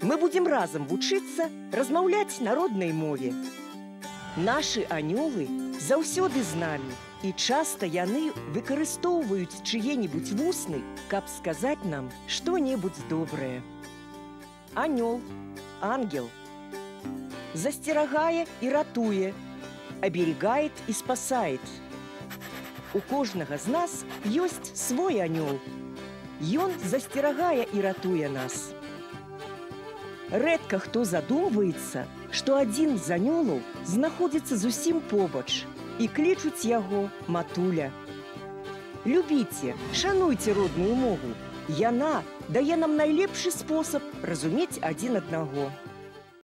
Мы будзем разам вучыцца размаўляць на роднай мове. Нашы анёлы заўсёды з намі, і часта яны выкарыстоўваюць чые-небудзь вусны, каб сказаць нам што-небудзь добрае. Анёл, ангел. Застерагае и ратуе, оберегает и спасает. У кожнага з нас ёсць свой анёл. Ён застерагае и ратуе нас. Рэдка хто задумваецца, што адзін з анёлаў знаходзіцца зусім побач і клічуць яго матуля. Любіце, шануйце родную мову. Яна дае нам найлепшы спосаб разумець адзін аднаго.